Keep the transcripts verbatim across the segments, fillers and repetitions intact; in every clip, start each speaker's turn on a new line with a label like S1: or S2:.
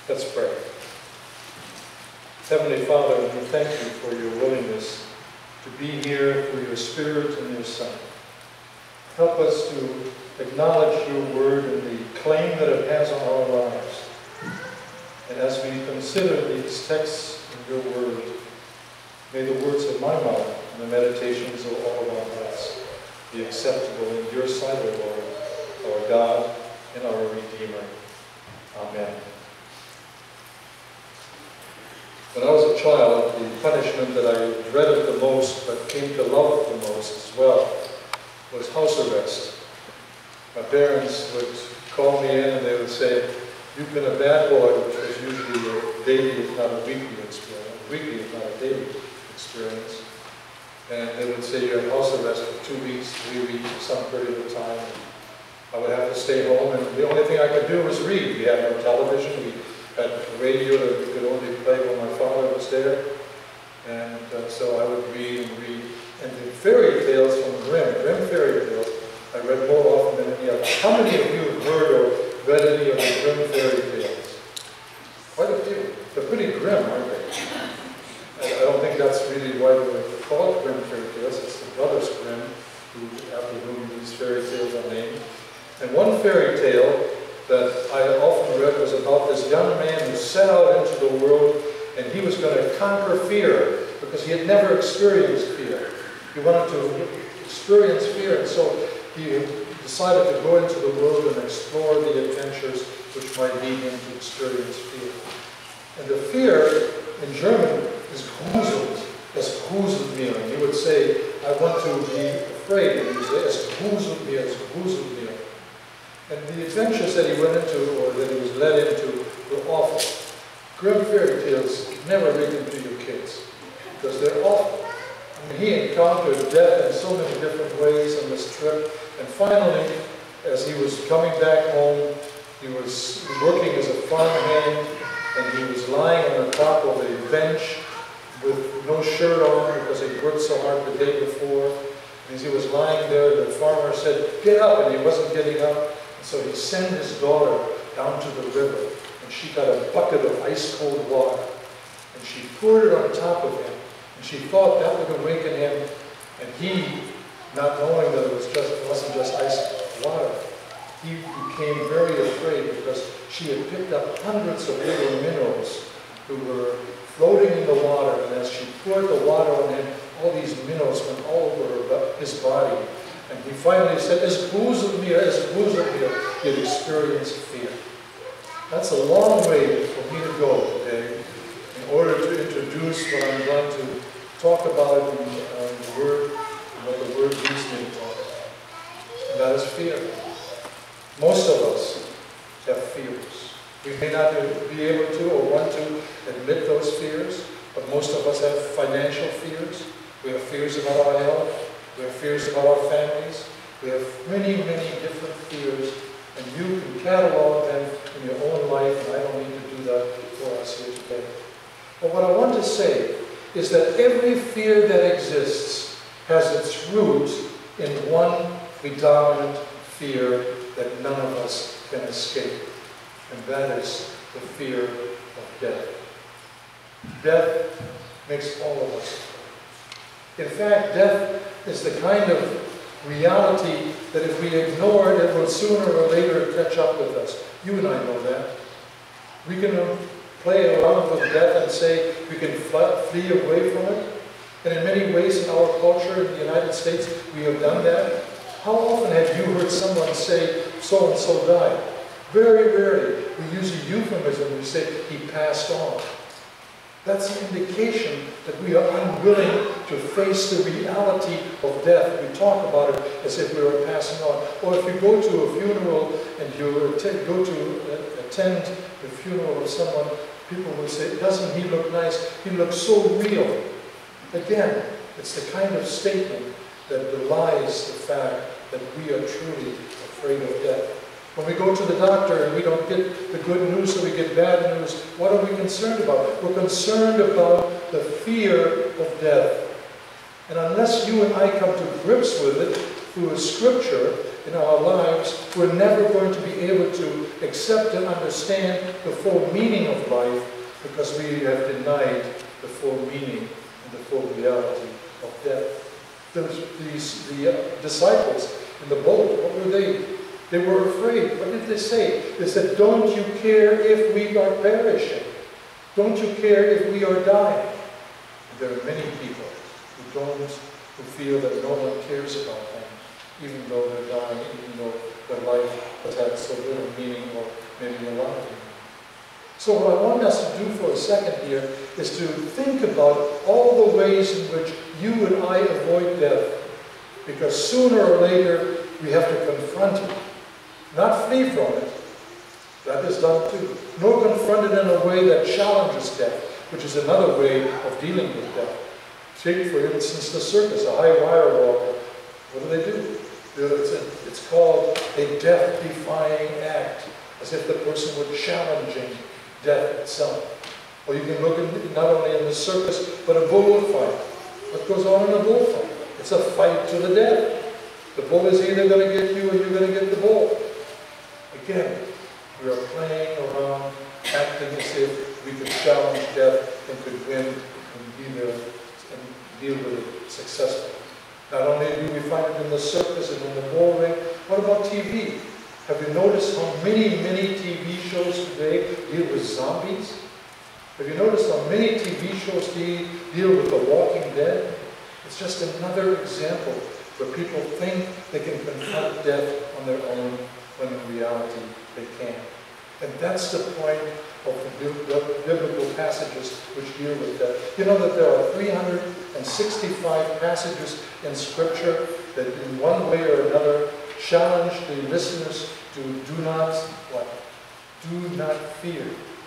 S1: Let's pray. Heavenly Father, we thank you for your willingness to be here through your Spirit and your Son. Help us to acknowledge your word and the claim that it has on our lives. And as we consider these texts in your word, may the words of my mouth and the meditations of all of our hearts be acceptable in your sight, O Lord, our God and our Redeemer. Amen. When I was a child, the punishment that I dreaded the most, but came to love the most as well, was house arrest. My parents would call me in and they would say, "You've been a bad boy," which was usually a daily, if not a weekly experience, weekly, if not a daily experience. And they would say, "You're in house arrest for two weeks, three weeks, or some period of time." I would have to stay home, and the only thing I could do was read. We had no television. We had a radio that we could only play when my father was there. And uh, so I would read and read. And the fairy tales from Grimm, Grimm fairy tales, I read more often than any other. How many of you have heard or read any of the Grimm fairy tales? Quite a few. They're pretty grim, aren't they? I don't think that's really why they're called Grimm fairy tales. It's the brothers Grimm, who, after whom these fairy tales are named. And one fairy tale that I often read was about this young man who set out into the world, and he was going to conquer fear because he had never experienced fear. He wanted to experience fear, and so he decided to go into the world and explore the adventures which might lead him to experience fear. And the fear in German is gruselt, es gruselt mir. And he would say, "I want to be afraid," and he would say, "Es gruselt mir, es gruselt mir." And the adventures that he went into, or that he was led into, were awful. Grimm fairy tales, never read them to your kids, because they're awful. I mean, he encountered death in so many different ways on this trip, and finally, as he was coming back home, he was working as a farmhand, and he was lying on the top of a bench with no shirt on because he'd worked so hard the day before. And as he was lying there, the farmer said, "Get up," and he wasn't getting up. So he sent his daughter down to the river, and she got a bucket of ice-cold water, and she poured it on top of him, and she thought that would awaken him, and he, not knowing that it was just, it wasn't just ice water, he became very afraid because she had picked up hundreds of little minnows who were floating in the water, and as she poured the water on him, all these minnows went all over his body. And he finally said, "Es gruselt mir, es gruselt mir." He had experienced fear. That's a long way for me to go today in order to introduce what I'm going to talk about in uh, the Word, and what the Word leads me to talk about. And that is fear. Most of us have fears. We may not be able to or want to admit those fears, but most of us have financial fears. We have fears about our health. We have fears about our families. We have many, many different fears, and you can catalog them in your own life, and I don't need to do that for us here today. But what I want to say is that every fear that exists has its root in one predominant fear that none of us can escape, and that is the fear of death. Death makes all of us afraid. In fact, death is the kind of reality that if we ignore it, it will sooner or later catch up with us. You and I know that. We can play around with death and say we can flee away from it. And in many ways in our culture in the United States, we have done that. How often have you heard someone say, "So-and-so died"? Very rarely. We use a euphemism. We say, "He passed on." That's an indication that we are unwilling to face the reality of death. We talk about it as if we were passing on. Or if you go to a funeral and you attend, go to attend the funeral of someone, people will say, "Doesn't he look nice? He looks so real." Again, it's the kind of statement that belies the fact that we are truly afraid of death. When we go to the doctor and we don't get the good news, so we get bad news, what are we concerned about? We're concerned about the fear of death. And unless you and I come to grips with it through a scripture in our lives, we're never going to be able to accept and understand the full meaning of life because we have denied the full meaning and the full reality of death. Those, these, the uh, disciples in the boat, what were they? They were afraid. What did they say? They said, don't you care if we are perishing? Don't you care if we are dying? And there are many people who don't, who feel that no one cares about them, even though they're dying, even though their life has had so little meaning or maybe a lot of meaning. So what I want us to do for a second here is to think about all the ways in which you and I avoid death. Because sooner or later, we have to confront it. Not flee from it. That is done too. Nor confront it in a way that challenges death, which is another way of dealing with death. Take, for instance, the circus, a high wire walker. What do they do? It's, a, it's called a death-defying act, as if the person were challenging death itself. Or you can look at not only in the circus, but a bullfight. What goes on in a bullfight? It's a fight to the death. The bull is either going to get you or you're going to get the bull. Again, we are playing around, acting as if we could challenge death and could win and be there and deal with it successfully. Not only do we find it in the circus and in the bull ring, what about T V? Have you noticed how many, many T V shows today deal with zombies? Have you noticed how many T V shows deal with the Walking Dead? It's just another example where people think they can confront death on their own when in reality they can't. And that's the point of the biblical passages which deal with death. You know that there are three hundred sixty-five passages in Scripture that in one way or another challenge the listeners to do not, what? Do not fear.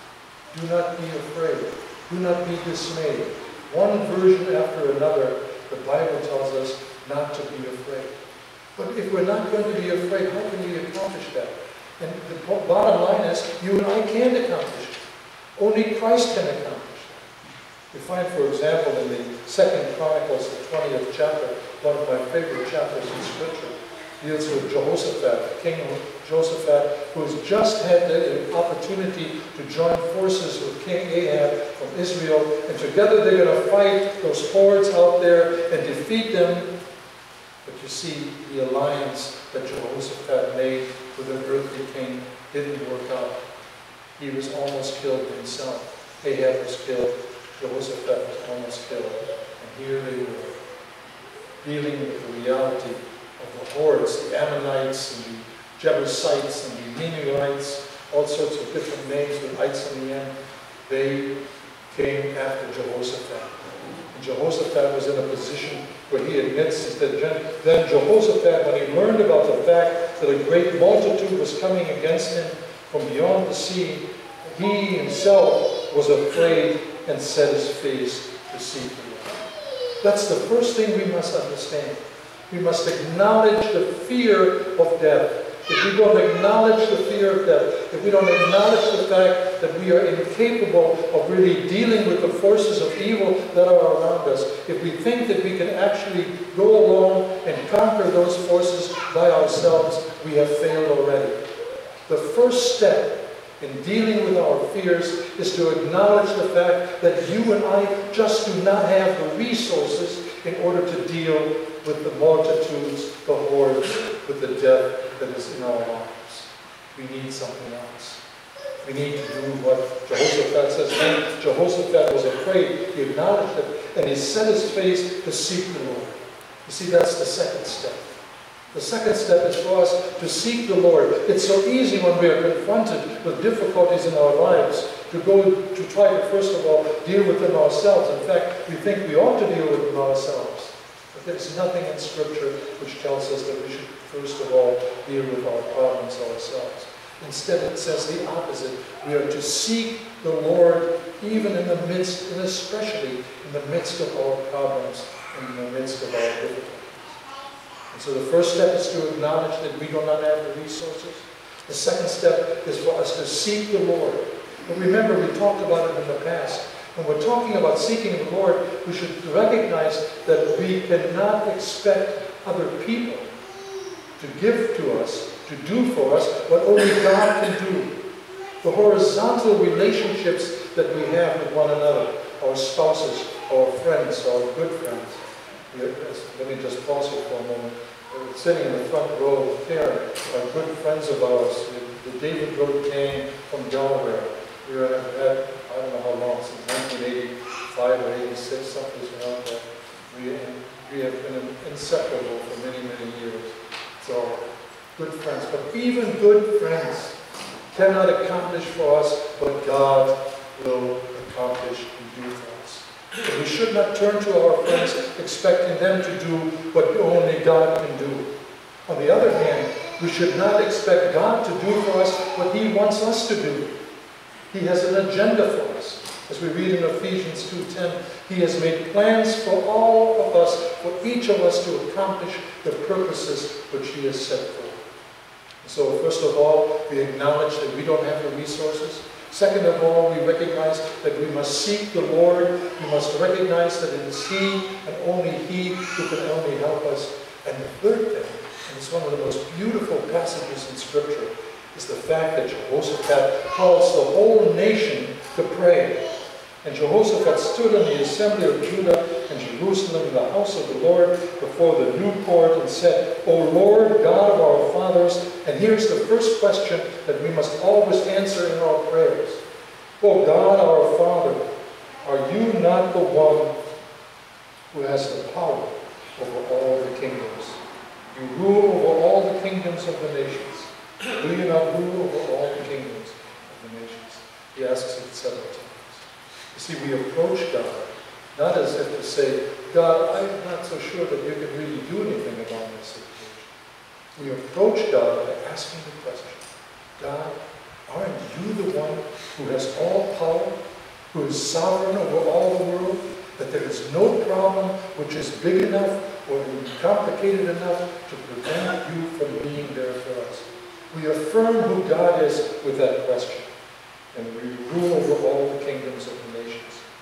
S1: Do not be afraid. Do not be dismayed. One version after another, the Bible tells us not to be afraid. But if we're not going to be afraid, how can we accomplish that? And the bottom line is, you and I can't accomplish it. Only Christ can accomplish it. We find, for example, in the Second Chronicles, the twentieth chapter, one of my favorite chapters in Scripture, deals with Jehoshaphat, King Jehoshaphat, who has just had the opportunity to join forces with King Ahab from Israel, and together they're going to fight those hordes out there and defeat them. But you see, the alliance that Jehoshaphat made with an earthly king didn't work out. He was almost killed himself. Ahab was killed. Jehoshaphat was almost killed. And here they were, dealing with the reality of the hordes, the Ammonites and the Jebusites and the Mennonites, all sorts of different names with ites in the end. They came after Jehoshaphat. And Jehoshaphat was in a position where he admits that then Jehoshaphat, when he learned about the fact that a great multitude was coming against him from beyond the sea, he himself was afraid and set his face to seek the Lord. That's the first thing we must understand. We must acknowledge the fear of death. If we don't acknowledge the fear of death, if we don't acknowledge the fact that we are incapable of really dealing with the forces of evil that are around us, if we think that we can actually go along and conquer those forces by ourselves, we have failed already. The first step in dealing with our fears is to acknowledge the fact that you and I just do not have the resources in order to deal with the multitudes, the hordes, with the death that is in our lives. We need something else. We need to do what Jehoshaphat says. And Jehoshaphat was afraid. He acknowledged it, and he set his face to seek the Lord. You see, that's the second step. The second step is for us to seek the Lord. It's so easy when we are confronted with difficulties in our lives to go to try to, first of all, deal with them ourselves. In fact, we think we ought to deal with them ourselves. But there's nothing in Scripture which tells us that we should, first of all, deal with our problems ourselves. Instead, it says the opposite. We are to seek the Lord even in the midst, and especially in the midst of our problems and in the midst of our difficulties. And so the first step is to acknowledge that we do not have the resources. The second step is for us to seek the Lord. But remember, we talked about it in the past. When we're talking about seeking the Lord, we should recognize that we cannot expect other people to give to us, to do for us what only God can do. The horizontal relationships that we have with one another, our spouses, our friends, our good friends. Let me just pause here for a moment. We're sitting in the front row here, are good friends of ours, the, the David Road gang from Delaware. We were at, I don't know how long, since nineteen eighty-five or eighty-six, something around that. We, we have been inseparable for many, many years. So, good friends. But even good friends cannot accomplish for us what God will accomplish and do for us. But we should not turn to our friends expecting them to do what only God can do. On the other hand, we should not expect God to do for us what He wants us to do. He has an agenda for us. As we read in Ephesians two ten, He has made plans for all of us, for each of us to accomplish the purposes which He has set forth. So first of all, we acknowledge that we don't have the resources. Second of all, we recognize that we must seek the Lord. We must recognize that it is He and only He who can only help us. And the third thing, and it's one of the most beautiful passages in Scripture, is the fact that Jehoshaphat calls the whole nation to pray. And Jehoshaphat stood in the assembly of Judah and Jerusalem in the house of the Lord before the new court and said, O Lord, God of our fathers, and here's the first question that we must always answer in our prayers. O God, our Father, are you not the one who has the power over all the kingdoms? You rule over all the kingdoms of the nations. Do you not rule over all the kingdoms of the nations? He asks it several times. You see, we approach God not as if to say, God, I'm not so sure that you can really do anything about this situation. We approach God by asking the question, God, aren't you the one who has all power, who is sovereign over all the world, that there is no problem which is big enough or complicated enough to prevent you from being there for us? We affirm who God is with that question. And we rule over all the kingdoms of the nations.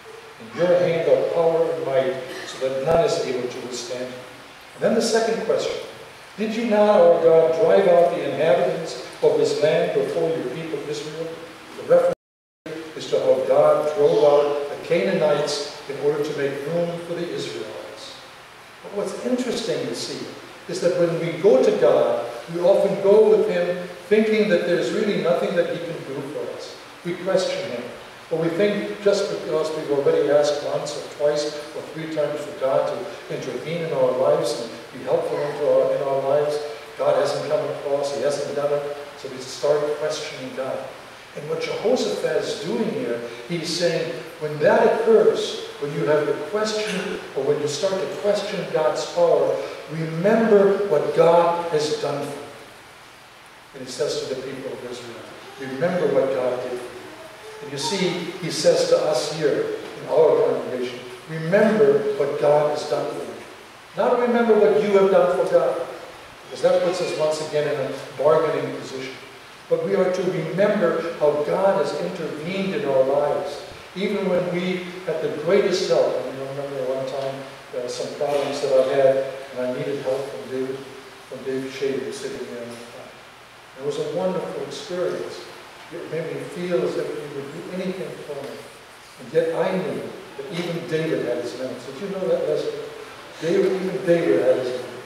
S1: In your hand are power and might, so that none is able to withstand you. And then the second question. Did you not, our God, drive out the inhabitants of this land before your people Israel? The reference is to how God drove out the Canaanites in order to make room for the Israelites. But what's interesting to see is that when we go to God, we often go with Him thinking that there's really nothing that He can do for us. We question Him. Or we think just because we've already asked once or twice or three times for God to intervene in our lives and be helpful into our, in our lives, God hasn't come across, He hasn't done it, so we start questioning God. And what Jehoshaphat is doing here, he's saying, when that occurs, when you have the question, or when you start to question God's power, remember what God has done for you. And he says to the people of Israel, remember what God did for you. And you see, he says to us here in our congregation, remember what God has done for you. Not remember what you have done for God, because that puts us once again in a bargaining position. But we are to remember how God has intervened in our lives, even when we had the greatest help. And you remember one time there were some problems that I had, and I needed help from David, from David Shady sitting there on the front. It was a wonderful experience. It made me feel as if he would do anything for me. And yet I knew that even David had his limits. Did you know that, Leslie? David, even David had his limits.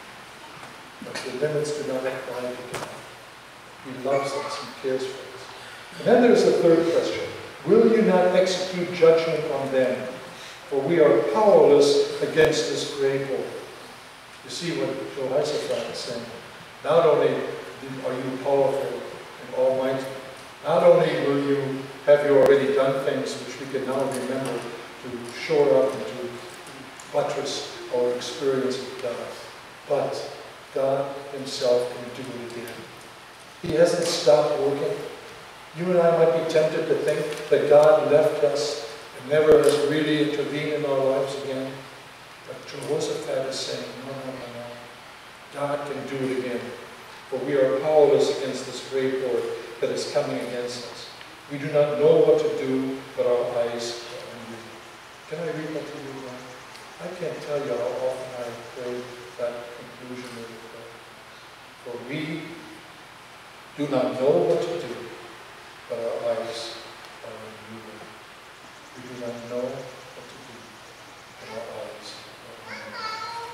S1: But the limits do not apply to God. He loves us and cares for us. And then there's the third question. Will you not execute judgment on them? For we are powerless against this great war. You see what Jehoshaphat is saying. Not only are you powerful and almighty, not only will you have you already done things which we can now remember to shore up and to buttress our experience with God, but God Himself can do it again. He hasn't stopped working. You and I might be tempted to think that God left us and never has really intervened in our lives again. But Jehoshaphat is saying, no, no, no, no. God can do it again. For we are powerless against this great war that is coming against us. We do not know what to do, but our eyes are on you. Can I read that to you again? I can't tell you how often I pray that conclusion of the prayer. For we do not know what to do, but our eyes are on you. We do not know what to do, but our eyes are on you.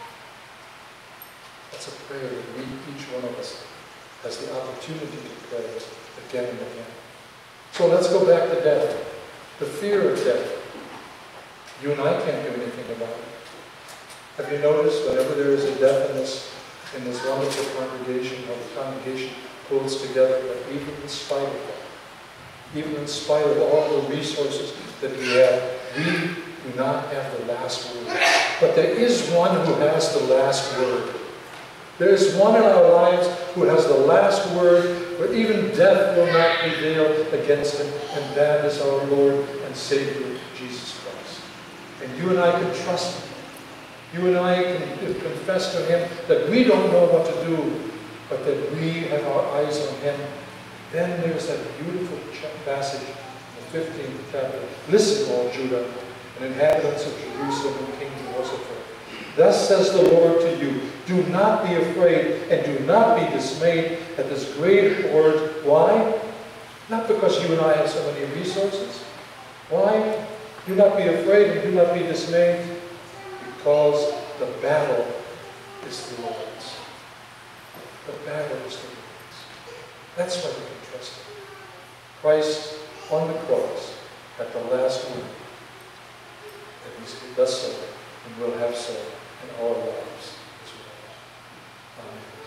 S1: That's a prayer that we, each one of us, has the opportunity to pray again and again. So let's go back to death. The fear of death. You and I can't do anything about it. Have you noticed whenever there is a death in this, in this wonderful congregation, how the congregation pulls together, but even in spite of that, even in spite of all the resources that we have, we do not have the last word. But there is one who has the last word. There is one in our lives who has the last word, where even death will not prevail against him, and that is our Lord and Savior, Jesus Christ. And you and I can trust him. You and I can confess to him that we don't know what to do, but that we have our eyes on him. Then there's that beautiful passage in the fifteenth chapter. Listen, all Judah, and inhabitants of Jerusalem and King Jehoshaphat. Thus says the Lord to you, do not be afraid and do not be dismayed at this great horde. Why? Not because you and I have so many resources. Why? Do not be afraid and do not be dismayed, because the battle is the Lord's. The battle is the Lord's. That's why we can trust him. Christ on the cross had the last word. And he does so and will have so in our lives as well. Amen.